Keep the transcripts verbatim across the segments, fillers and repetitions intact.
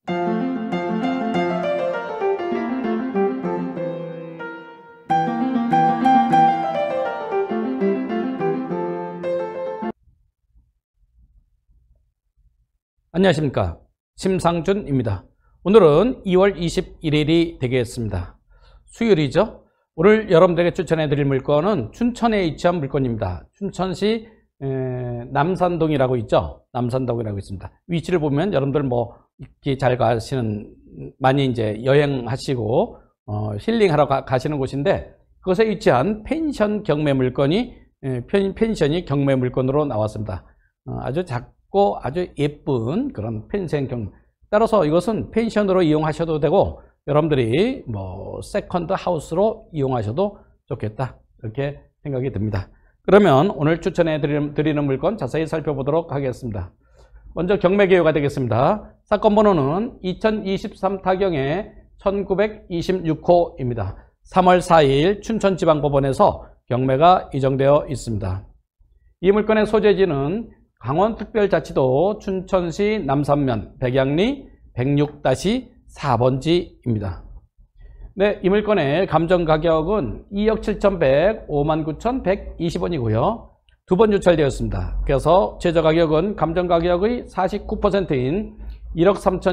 안녕하십니까, 심상준입니다. 오늘은 이월 이십일일이 되겠습니다. 수요일이죠. 오늘 여러분들에게 추천해 드릴 물건은 춘천에 위치한 물건입니다. 춘천시 에, 남산동이라고 있죠. 남산동이라고 있습니다. 위치를 보면 여러분들 뭐 이렇게 잘 가시는, 많이 이제 여행하시고 어, 힐링하러 가, 가시는 곳인데, 그것에 위치한 펜션 경매 물건이 에, 펜, 펜션이 경매 물건으로 나왔습니다. 어, 아주 작고 아주 예쁜 그런 펜션 경매. 따라서 이것은 펜션으로 이용하셔도 되고, 여러분들이 뭐 세컨드 하우스로 이용하셔도 좋겠다, 이렇게 생각이 듭니다. 그러면 오늘 추천해 드리는 물건 자세히 살펴보도록 하겠습니다. 먼저 경매 개요가 되겠습니다. 사건 번호는 이천이십삼 타경의 천구백이십육 호입니다. 삼월 사일 춘천지방법원에서 경매가 이정되어 있습니다. 이 물건의 소재지는 강원특별자치도 춘천시 남산면 백양리 백육 사 번지입니다. 네, 이 물건의 감정가격은 이억 칠천백, 오만 구천백이십 원이고요. 두 번 유찰되었습니다. 그래서 최저가격은 감정가격의 사십구 퍼센트인 일억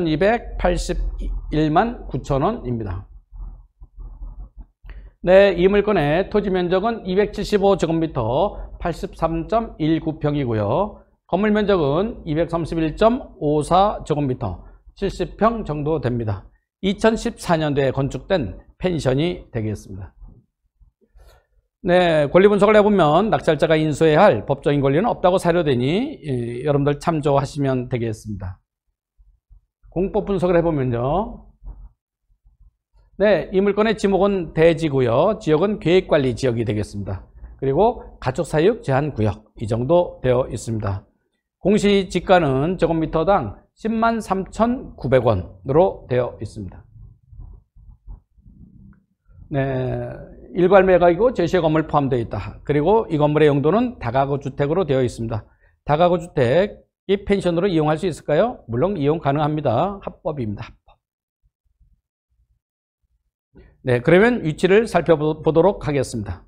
삼천이백팔십일만 구천 원입니다. 네, 이 물건의 토지 면적은 이백칠십오 제곱미터 팔십삼 점 일구 평이고요. 건물 면적은 이백삼십일 점 오사 제곱미터 칠십 평 정도 됩니다. 이천십사 년도에 건축된 펜션이 되겠습니다. 네, 권리 분석을 해보면 낙찰자가 인수해야 할 법적인 권리는 없다고 사료되니 예, 여러분들 참조하시면 되겠습니다. 공법 분석을 해보면요. 네, 이 물건의 지목은 대지고요. 지역은 계획관리 지역이 되겠습니다. 그리고 가축사육 제한구역, 이 정도 되어 있습니다. 공시지가는 제곱미터당 십만 삼천구백 원으로 되어 있습니다. 네, 일괄 매각이고 제시의 건물 포함되어 있다. 그리고 이 건물의 용도는 다가구 주택으로 되어 있습니다. 다가구 주택이 펜션으로 이용할 수 있을까요? 물론 이용 가능합니다. 합법입니다. 합법. 네, 그러면 위치를 살펴보도록 하겠습니다.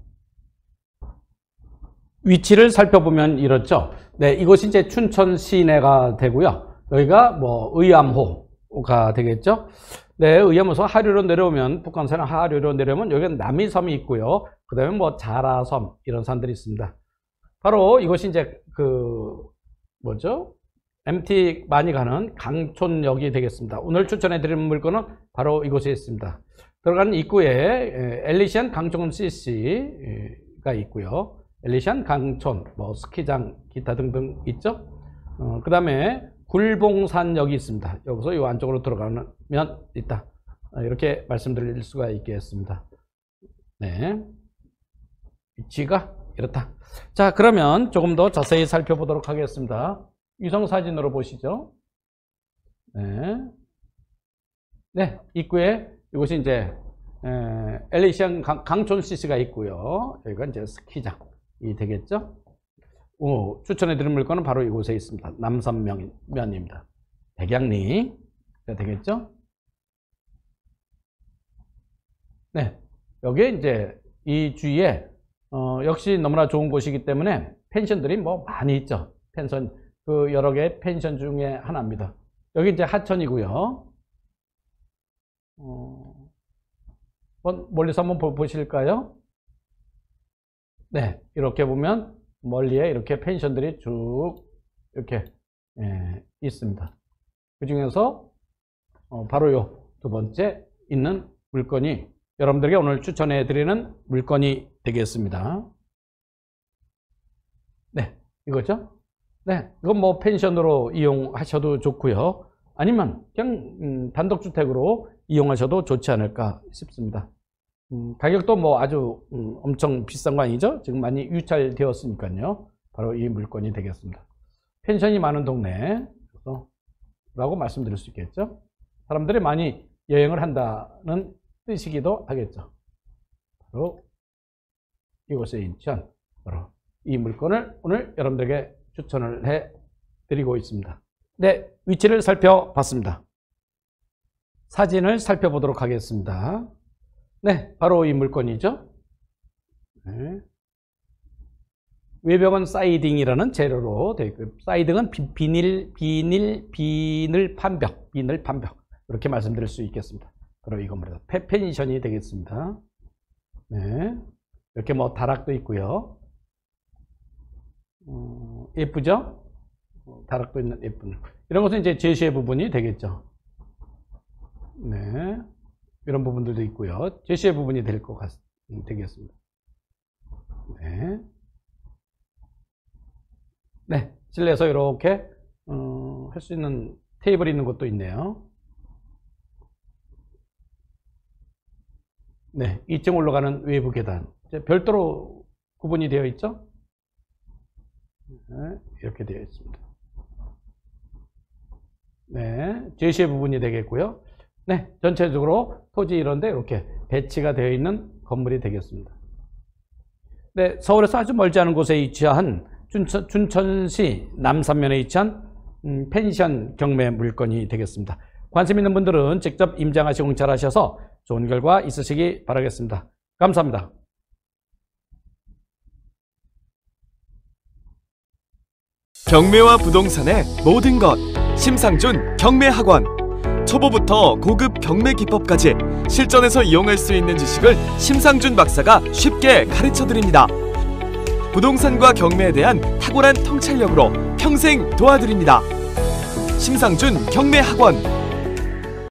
위치를 살펴보면 이렇죠. 네, 이곳이 이제 춘천 시내가 되고요. 여기가 뭐 의암호가 되겠죠. 네, 의암호에서 하류로 내려오면, 북한산은 하류로 내려오면 여기는 남이섬이 있고요. 그 다음에 뭐 자라섬, 이런 산들이 있습니다. 바로 이것이 이제 그 뭐죠? 엠티 많이 가는 강촌역이 되겠습니다. 오늘 추천해 드리는 물건은 바로 이곳에 있습니다. 들어가는 입구에 엘리시안 강촌 씨씨가 있고요. 엘리시안 강촌, 뭐 스키장, 기타 등등 있죠. 어, 그 다음에 굴봉산역이 있습니다. 여기서 이 안쪽으로 들어가면 있다, 이렇게 말씀드릴 수가 있겠습니다. 네, 위치가 이렇다. 자, 그러면 조금 더 자세히 살펴보도록 하겠습니다. 위성사진으로 보시죠. 네, 네, 입구에 이곳이 이제 엘리시안 강촌 씨씨가 있고요. 여기가 이제 스키장이 되겠죠. 오, 추천해 드린 물건은 바로 이곳에 있습니다. 남산면입니다. 백양리가 되겠죠. 네, 여기에 이제 이 주위에 어, 역시 너무나 좋은 곳이기 때문에 펜션들이 뭐 많이 있죠. 펜션, 그 여러 개의 펜션 중에 하나입니다. 여기 이제 하천이고요. 어, 멀리서 한번 보실까요? 네, 이렇게 보면 멀리에 이렇게 펜션들이 쭉 이렇게 예, 있습니다. 그 중에서 어, 바로 요 두 번째 있는 물건이 여러분들에게 오늘 추천해 드리는 물건이 되겠습니다. 네, 이거죠? 네, 이건 뭐 펜션으로 이용하셔도 좋고요. 아니면 그냥 음, 단독주택으로 이용하셔도 좋지 않을까 싶습니다. 음, 가격도 뭐 아주 음, 엄청 비싼 거 아니죠? 지금 많이 유찰되었으니까요. 바로 이 물건이 되겠습니다. 펜션이 많은 동네 라고 말씀드릴 수 있겠죠. 사람들이 많이 여행을 한다는 뜻이기도 하겠죠. 바로 이곳에 위치한 바로 이 물건을 오늘 여러분들에게 추천을 해 드리고 있습니다. 네, 위치를 살펴봤습니다. 사진을 살펴보도록 하겠습니다. 네, 바로 이 물건이죠. 네. 외벽은 사이딩이라는 재료로 되어 있고요. 사이딩은 비, 비닐, 비닐, 비늘 판벽, 비늘 판벽 이렇게 말씀드릴 수 있겠습니다. 바로 이겁니다. 펜션이 되겠습니다. 네, 이렇게 뭐 다락도 있고요. 어, 예쁘죠? 다락도 있는 예쁜 이런 것은 이제 제시의 부분이 되겠죠. 네, 이런 부분들도 있고요. 제시의 부분이 될 것 같 되겠습니다. 네. 네, 실내에서 이렇게 어, 할 수 있는 테이블이 있는 곳도 있네요. 네, 이 층 올라가는 외부 계단 별도로 구분이 되어 있죠. 네, 이렇게 되어 있습니다. 네, 제시의 부분이 되겠고요. 네, 전체적으로 토지 이런데 이렇게 배치가 되어 있는 건물이 되겠습니다. 네, 서울에서 아주 멀지 않은 곳에 위치한 춘천, 춘천시 남산면에 위치한 음, 펜션 경매 물건이 되겠습니다. 관심 있는 분들은 직접 임장하시고 응찰하셔서 좋은 결과 있으시기 바라겠습니다. 감사합니다. 경매와 부동산의 모든 것 심상준 경매학원. 초보부터 고급 경매 기법까지 실전에서 이용할 수 있는 지식을 심상준 박사가 쉽게 가르쳐드립니다. 부동산과 경매에 대한 탁월한 통찰력으로 평생 도와드립니다. 심상준 경매학원.